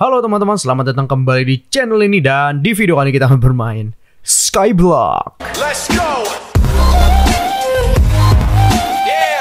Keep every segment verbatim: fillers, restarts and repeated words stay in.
Halo teman-teman, selamat datang kembali di channel ini. Dan di video kali ini kita akan bermain Skyblock. Let's go! Yeah.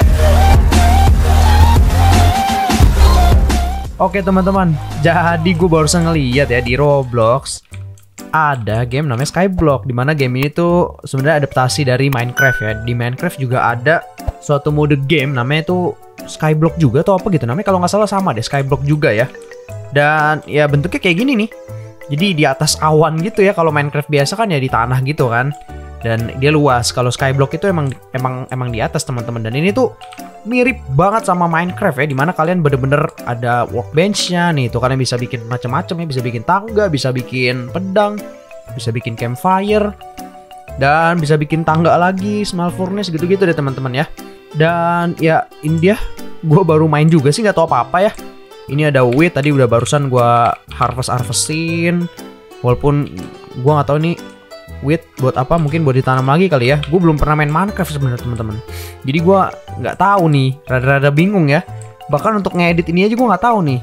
Oke teman-teman, jadi gue barusan ngeliat ya di Roblox ada game namanya Skyblock, dimana game ini tuh sebenarnya adaptasi dari Minecraft ya. Di Minecraft juga ada suatu mode game namanya tuh Skyblock juga atau apa gitu namanya, kalau nggak salah sama deh, Skyblock juga ya. Dan ya bentuknya kayak gini nih. Jadi di atas awan gitu ya. Kalau Minecraft biasa kan ya di tanah gitu kan. Dan dia luas. Kalau Skyblock itu emang emang emang di atas teman-teman. Dan ini tuh mirip banget sama Minecraft ya. Dimana kalian bener-bener ada workbench-nya nih. Tuh kalian bisa bikin macam-macam ya. Bisa bikin tangga, bisa bikin pedang, bisa bikin campfire, dan bisa bikin tangga lagi, small furnace gitu-gitu deh teman-teman ya. Dan ya ini dia. Gue baru main juga sih, nggak tahu apa-apa ya. Ini ada wheat, tadi udah barusan gua harvest-harvestin. Walaupun gua nggak tahu nih wheat buat apa, mungkin buat ditanam lagi kali ya. Gue belum pernah main Minecraft sebenarnya teman-teman. Jadi gua nggak tahu nih, rada-rada bingung ya. Bahkan untuk ngedit ini aja gua nggak tahu nih.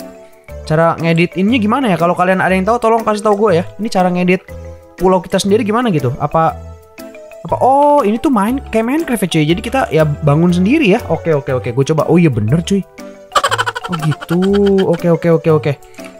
Cara ngedit ininya gimana ya? Kalau kalian ada yang tahu, tolong kasih tahu gue ya. Ini cara ngedit pulau kita sendiri gimana gitu? Apa apa? Oh, ini tuh main kayak Minecraft ya cuy. Jadi kita ya bangun sendiri ya. Oke oke oke. Gue coba. Oh iya bener cuy. Oh gitu, oke oke oke oke.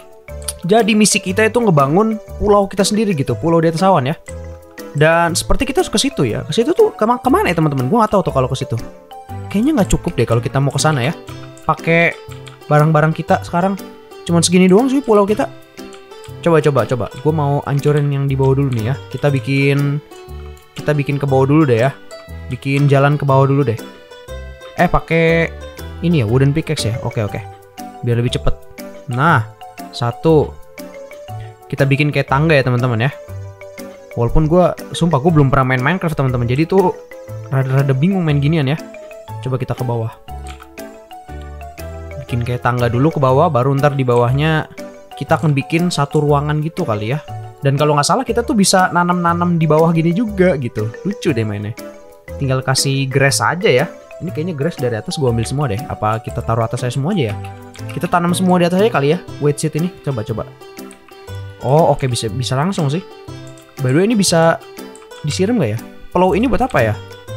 Jadi misi kita itu ngebangun pulau kita sendiri gitu, pulau di atas awan ya. Dan seperti kita ke situ ya, ke situ tuh kemana, kemana ya teman-teman? Gue nggak tahu tuh kalau ke situ. Kayaknya nggak cukup deh kalau kita mau ke sana ya. Pakai barang-barang kita sekarang cuman segini doang sih pulau kita. Coba coba coba, gue mau ancurin yang di bawah dulu nih ya. Kita bikin, kita bikin ke bawah dulu deh ya. Bikin jalan ke bawah dulu deh. Eh pakai ini ya, wooden pickaxe ya. Oke oke. Biar lebih cepet. Nah, satu. Kita bikin kayak tangga ya teman-teman ya. Walaupun gue, sumpah gue belum pernah main Minecraft teman-teman. Jadi tuh rada-rada bingung main ginian ya. Coba kita ke bawah. Bikin kayak tangga dulu ke bawah, baru ntar di bawahnya kita akan bikin satu ruangan gitu kali ya. Dan kalau nggak salah kita tuh bisa nanam-nanam di bawah gini juga gitu. Lucu deh mainnya. Tinggal kasih grass aja ya. Ini kayaknya grass dari atas gue ambil semua deh. Apa kita taruh atas saya semua aja ya? Kita tanam semua di atas aja kali ya. Wait seed ini. Coba coba. Oh oke, okay. bisa bisa langsung sih. By the way ini bisa disiram gak ya? Pulau ini buat apa ya?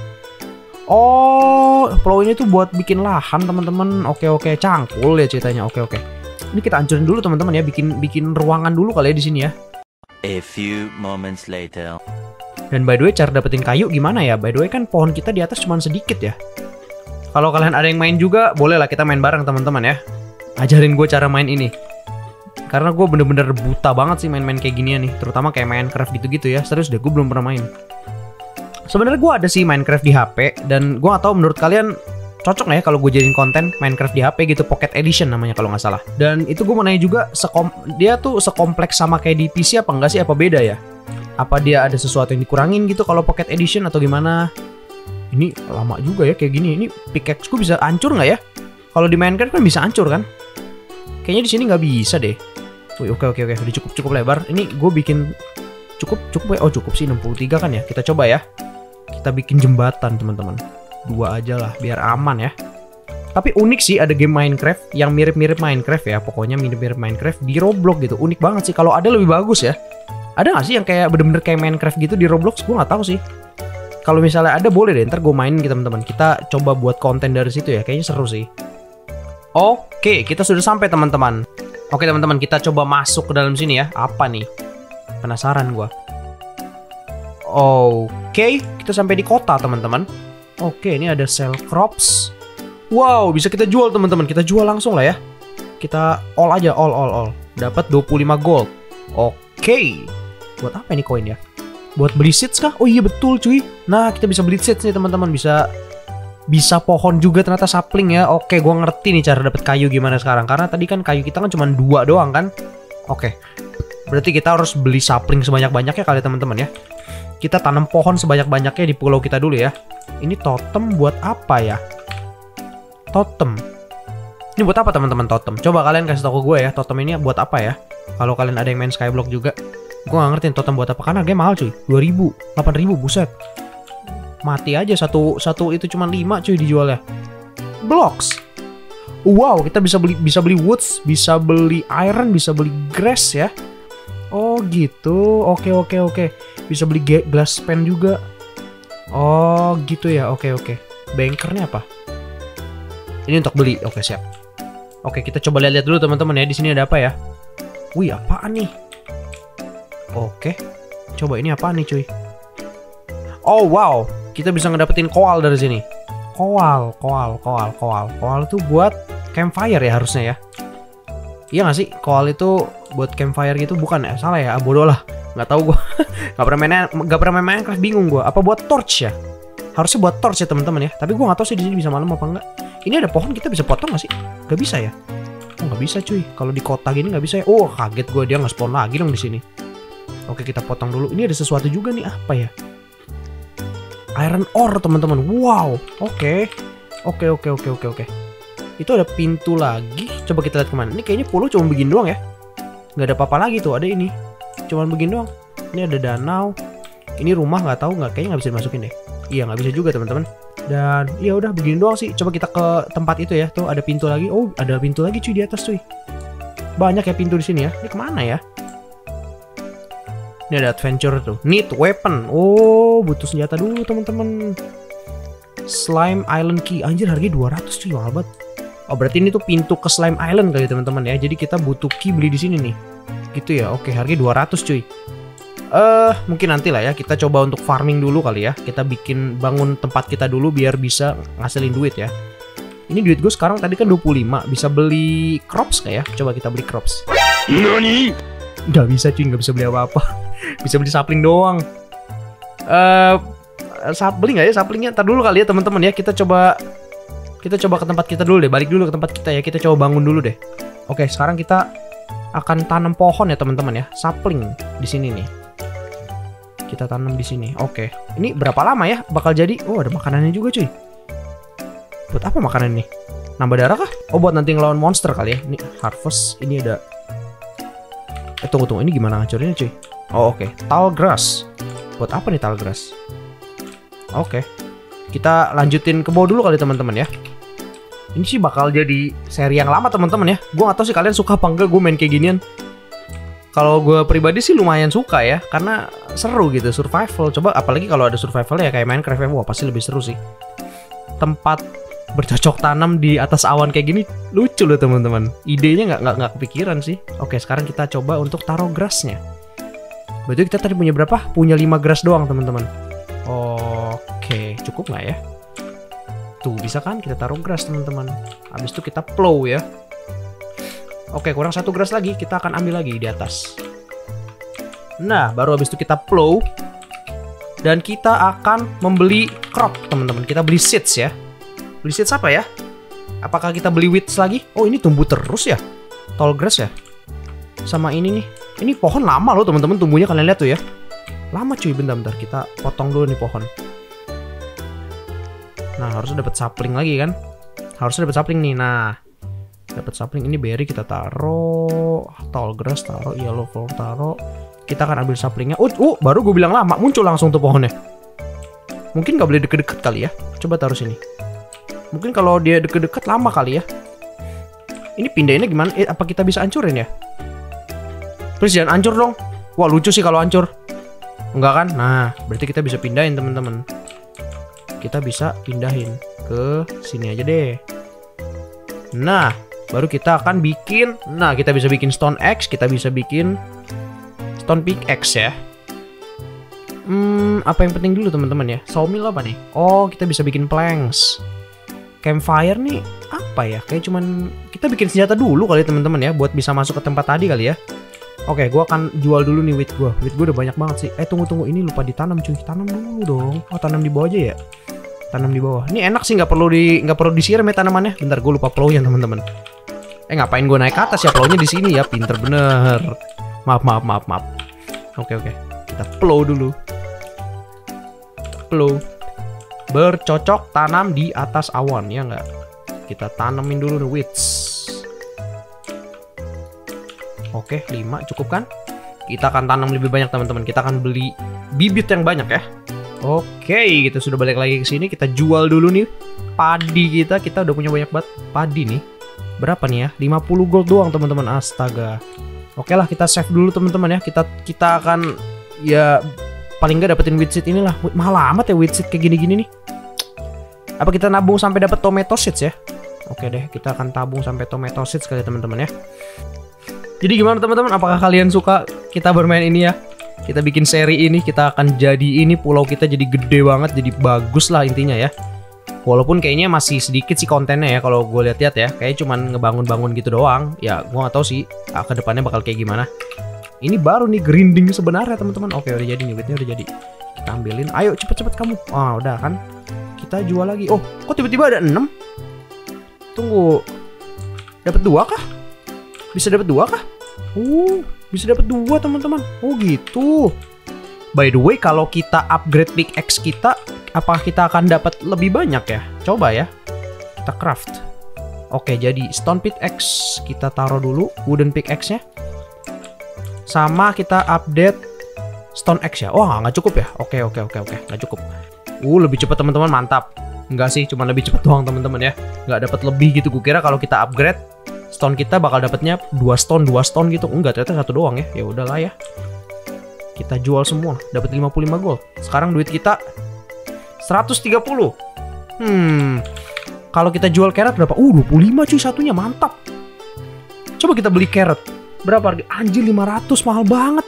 Oh, pulau ini tuh buat bikin lahan teman-teman. Oke oke, cangkul ya ceritanya. Oke oke. Ini kita hancurin dulu teman-teman ya. Bikin bikin ruangan dulu kali ya di sini ya. A few moments later. Dan by the way cara dapetin kayu gimana ya? By the way kan pohon kita di atas cuma sedikit ya. Kalau kalian ada yang main juga, bolehlah kita main bareng teman-teman ya. Ajarin gue cara main ini. Karena gue bener-bener buta banget sih main-main kayak ginian nih. Terutama kayak Minecraft gitu-gitu ya. Serius deh, gue belum pernah main. Sebenarnya gue ada sih Minecraft di H P. Dan gue gak tahu menurut kalian cocok gak ya kalau gue jadiin konten Minecraft di H P gitu. Pocket Edition namanya kalau nggak salah. Dan itu gue mau nanya juga, sekom dia tuh sekompleks sama kayak di P C apa enggak sih? Apa beda ya? Apa dia ada sesuatu yang dikurangin gitu kalau Pocket Edition atau gimana? Ini lama juga ya kayak gini. Ini pickaxe ku bisa hancur nggak ya? Kalau di Minecraft kan bisa hancur kan? Kayaknya di sini nggak bisa deh. Wih, oke oke oke, udah cukup cukup lebar. Ini gue bikin cukup cukup ya. Oh cukup sih enam puluh tiga kan ya. Kita coba ya. Kita bikin jembatan teman-teman. Dua aja lah biar aman ya. Tapi unik sih ada game Minecraft yang mirip-mirip Minecraft ya. Pokoknya mirip-mirip Minecraft di Roblox gitu. Unik banget sih. Kalau ada lebih bagus ya. Ada nggak sih yang kayak bener-bener kayak Minecraft gitu di Roblox? Gue nggak tahu sih. Kalau misalnya ada boleh deh, ntar gue main gitu teman-teman. Kita coba buat konten dari situ ya, kayaknya seru sih. Oke, kita sudah sampai teman-teman. Oke teman-teman, kita coba masuk ke dalam sini ya. Apa nih? Penasaran gue. Oke, kita sampai di kota teman-teman. Oke, ini ada sell crops. Wow, bisa kita jual teman-teman. Kita jual langsung lah ya. Kita all aja, all all all. Dapat dua puluh lima gold. Oke. Buat apa ini koin ya? Buat beli seeds kah? Oh iya betul cuy. Nah kita bisa beli seeds nih teman-teman. Bisa bisa pohon juga ternyata, sapling ya. Oke gue ngerti nih cara dapet kayu gimana sekarang. Karena tadi kan kayu kita kan cuma dua doang kan. Oke. Berarti kita harus beli sapling sebanyak-banyaknya kali teman-teman ya. Kita tanam pohon sebanyak-banyaknya di pulau kita dulu ya. Ini totem buat apa ya? Totem. Ini buat apa teman-teman totem? Coba kalian kasih tahu ke gue ya. Totem ini buat apa ya? Kalau kalian ada yang main Skyblock juga. Gue gak ngerti totem buat apa, karena harganya mahal cuy. Dua ribu, delapan ribu, buset. Mati aja satu, satu itu cuma lima cuy dijualnya. Blocks. Wow, kita bisa beli bisa beli woods, bisa beli iron, bisa beli grass ya. Oh gitu. Oke oke oke. Bisa beli glass pen juga. Oh gitu ya. Oke oke. Bankernya apa? Ini untuk beli. Oke siap. Oke kita coba lihat-lihat dulu teman-teman ya. Di sini ada apa ya? Wih apaan nih? Oke. Coba ini apaan nih cuy? Oh wow. Kita bisa ngedapetin koal dari sini. Koal, koal, koal, koal. Koal itu buat campfire ya harusnya ya. Iya nggak sih? Koal itu buat campfire gitu bukan ya? Salah ya? Bodoh lah. Nggak tahu gue. Nggak pernah main, nggak pernah main Minecraft, bingung gue. Apa buat torch ya? Harusnya buat torch ya teman-teman ya. Tapi gue nggak tahu sih di sini bisa malam apa enggak. Ini ada pohon kita bisa potong nggak sih? Nggak bisa ya? Oh nggak bisa cuy. Kalau di kota gini nggak bisa ya. Oh kaget gue dia nggak spawn lagi dong di sini. Oke kita potong dulu. Ini ada sesuatu juga nih apa ya? Iron ore teman-teman. Wow. Oke. Oke oke oke oke oke. Itu ada pintu lagi. Coba kita lihat kemana. Ini kayaknya pulau cuma begini doang ya. Nggak ada apa-apa lagi tuh. Ada ini. Cuman begini doang. Ini ada danau. Ini rumah nggak tahu nggak. Kayaknya nggak bisa dimasukin deh. Iya nggak bisa juga teman-teman. Dan ya udah begini doang sih. Coba kita ke tempat itu ya. Tuh ada pintu lagi. Oh ada pintu lagi cuy di atas cuy. Banyak ya pintu di sini ya. Ini kemana ya? Ini ada adventure tuh. Need weapon. Oh, butuh senjata dulu teman-teman. Slime Island Key. Anjir harganya dua ratus cuy, mahal banget. Oh, berarti ini tuh pintu ke Slime Island kali teman-teman ya. Jadi kita butuh key beli di sini nih. Gitu ya. Oke, harganya dua ratus cuy. Eh, uh, mungkin nanti lah ya kita coba untuk farming dulu kali ya. Kita bikin bangun tempat kita dulu biar bisa ngasilin duit ya. Ini duit gue sekarang tadi kan dua puluh lima. Bisa beli crops kayak ya? Coba kita beli crops. Nani? Nggak bisa cuy, nggak bisa beli apa-apa. Bisa beli sapling doang. Eh, uh, beli nggak ya saplingnya? Ntar dulu kali ya teman-teman ya. Kita coba, kita coba ke tempat kita dulu deh. Balik dulu ke tempat kita ya. Kita coba bangun dulu deh. Oke, sekarang kita akan tanam pohon ya teman-teman ya. Sapling di sini nih. Kita tanam di sini. Oke. Ini berapa lama ya bakal jadi? Oh, ada makanannya juga cuy. Buat apa makanan nih? Nambah darah kah? Oh, buat nanti ngelawan monster kali ya. Ini harvest. Ini ada. Eh, tunggu tunggu. Ini gimana ngancurinnya cuy? Oh oke, okay. Tall grass. Buat apa nih tall grass? Oke, okay. Kita lanjutin ke bawah dulu kali teman-teman ya. Ini sih bakal jadi seri yang lama teman-teman ya. Gue gak tahu sih kalian suka apa enggak gue main kayak ginian. Kalau gue pribadi sih lumayan suka ya, karena seru gitu survival. Coba apalagi kalau ada survival ya kayak Minecraft ya, wah pasti lebih seru sih. Tempat bercocok tanam di atas awan kayak gini lucu loh teman-teman. Idenya nggak nggak nggak kepikiran sih. Oke, sekarang kita coba untuk taruh grassnya. Berarti kita tadi punya berapa? Punya lima grass doang teman-teman. Oke, cukup nggak ya? Tuh bisa kan kita taruh grass teman-teman. Habis itu kita plow ya. Oke, kurang satu grass lagi. Kita akan ambil lagi di atas. Nah, baru habis itu kita plow. Dan kita akan membeli crop teman-teman. Kita beli seeds ya. Beli seeds apa ya? Apakah kita beli weeds lagi? Oh ini tumbuh terus ya? Tall grass ya? Sama ini nih. Ini pohon lama loh teman-teman tumbuhnya, kalian lihat tuh ya. Lama cuy, bentar-bentar kita potong dulu nih pohon. Nah harusnya dapat sapling lagi kan? Harusnya dapat sapling nih. Nah dapat sapling ini berry kita taruh, tall grass taruh, yellow flower taruh. Kita akan ambil saplingnya. Oh, uh, baru gue bilang lama muncul langsung tuh pohonnya. Mungkin nggak boleh deket-deket kali ya? Coba taruh sini. Mungkin kalau dia deket-deket lama kali ya. Ini pindahinnya gimana? Eh, apa kita bisa hancurin ya? Terus jangan hancur dong. Wah lucu sih kalau hancur. Enggak kan? Nah berarti kita bisa pindahin teman-teman. Kita bisa pindahin ke sini aja deh. Nah baru kita akan bikin. Nah kita bisa bikin stone axe. Kita bisa bikin stone pickaxe ya. Hmm, apa yang penting dulu teman-teman ya? Sawmill apa nih? Oh kita bisa bikin planks. Campfire nih apa ya? Kayak cuman kita bikin senjata dulu kali teman-teman ya, buat bisa masuk ke tempat tadi kali ya. Oke, gue akan jual dulu nih wheat gue. Wheat gue udah banyak banget sih. Eh tunggu tunggu, ini lupa ditanam cuy. Tanam dulu dong. Oh tanam di bawah aja ya. Tanam di bawah. Ini enak sih, nggak perlu di nggak perlu disiram ya tanamannya. Bentar gue lupa plownya teman-teman. Eh ngapain gue naik ke atas ya, plownya di sini ya. Pinter bener. Maaf maaf maaf maaf. Oke oke. Kita plow dulu. Plow. Bercocok tanam di atas awan ya nggak? Kita tanemin dulu nih wheat. Oke, lima cukup kan? Kita akan tanam lebih banyak teman-teman. Kita akan beli bibit yang banyak ya. Oke, kita sudah balik lagi ke sini. Kita jual dulu nih padi kita. Kita udah punya banyak banget padi nih. Berapa nih ya? lima puluh gold doang teman-teman. Astaga. Oke lah, kita save dulu teman-teman ya. Kita kita akan ya paling nggak dapetin wheat seed inilah. Mahal amat ya wheat seed kayak gini-gini nih. Apa kita nabung sampai dapat tomato seeds ya? Oke deh, kita akan tabung sampai tomato seeds kali teman-teman ya. Jadi gimana teman-teman? Apakah kalian suka kita bermain ini ya? Kita bikin seri ini, kita akan jadi ini pulau kita jadi gede banget, jadi bagus lah intinya ya. Walaupun kayaknya masih sedikit sih kontennya ya kalau gue lihat-lihat ya. Kayaknya cuman ngebangun-bangun gitu doang. Ya gue gak tahu sih ke depannya bakal kayak gimana. Ini baru nih grinding sebenarnya teman-teman. Oke udah jadi nih, wheatnya udah jadi. Kita ambilin. Ayo cepet-cepet kamu. Ah udah kan. Kita jual lagi. Oh kok tiba-tiba ada enam? Tunggu. Dapat dua kah? Bisa dapat dua kah? Uh bisa dapat dua teman-teman. Oh gitu. By the way, kalau kita upgrade pickaxe kita, apakah kita akan dapat lebih banyak ya? Coba ya. Kita craft. Oke, jadi stone pickaxe kita taruh dulu, wooden pickaxe-nya. Sama kita update stone axe ya. Oh, nggak cukup ya? Oke, oke, oke, oke, nggak cukup. Uh, lebih cepat teman-teman, mantap. Enggak sih, cuma lebih cepat doang teman-teman ya. Nggak dapat lebih gitu. Gue kira kalau kita upgrade stone kita bakal dapatnya dua stone, dua stone gitu. Enggak, ternyata satu doang ya. Ya udahlah ya. Kita jual semua, dapat lima puluh lima gold. Sekarang duit kita seratus tiga puluh. Hmm. Kalau kita jual carrot berapa? Uh, dua puluh lima cuy satunya, mantap. Coba kita beli carrot. Berapa harga? Anjir lima ratus, mahal banget.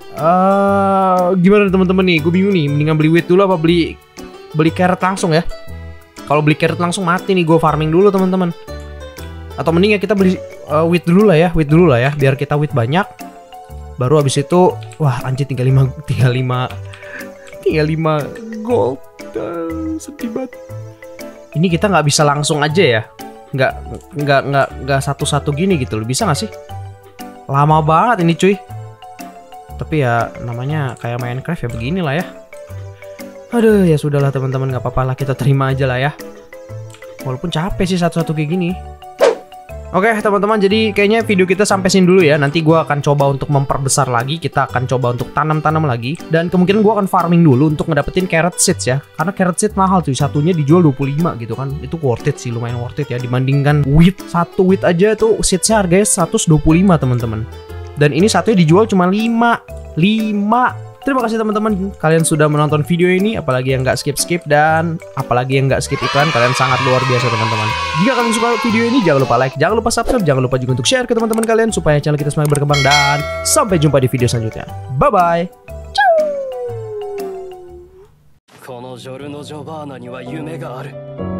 Uh, gimana teman-teman nih? Gue bingung nih, mendingan beli wheat dulu apa beli beli carrot langsung ya? Kalau beli carrot langsung mati nih, gue farming dulu teman-teman. Atau mending ya kita beli uh, wheat dulu lah ya, wheat dulu lah ya, biar kita wheat banyak. Baru habis itu, wah anjir tinggal lima, tinggal lima, tinggal lima gold. Uh, sedih banget. Ini kita nggak bisa langsung aja ya, nggak nggak nggak nggak satu-satu gini gitu loh, bisa nggak sih? Lama banget ini cuy. Tapi ya namanya kayak Minecraft ya beginilah ya. Aduh ya sudahlah teman-teman, nggak apa-apa lah, kita terima aja lah ya. Walaupun capek sih satu-satu kayak gini. Oke teman-teman, jadi kayaknya video kita sampai sini dulu ya. Nanti gue akan coba untuk memperbesar lagi. Kita akan coba untuk tanam-tanam lagi. Dan kemungkinan gue akan farming dulu untuk ngedapetin carrot seeds ya. Karena carrot seed mahal cuy, satunya dijual dua puluh lima gitu kan. Itu worth it sih, lumayan worth it ya. Dibandingkan wheat, satu wheat aja tuh seedsnya harganya seratus dua puluh lima teman-teman. Dan ini satunya dijual cuma lima. lima. Terima kasih teman-teman, kalian sudah menonton video ini. Apalagi yang nggak skip-skip dan apalagi yang nggak skip iklan, kalian sangat luar biasa teman-teman. Jika kalian suka video ini, jangan lupa like, jangan lupa subscribe, jangan lupa juga untuk share ke teman-teman kalian supaya channel kita semakin berkembang. Dan sampai jumpa di video selanjutnya. Bye bye. Ciao.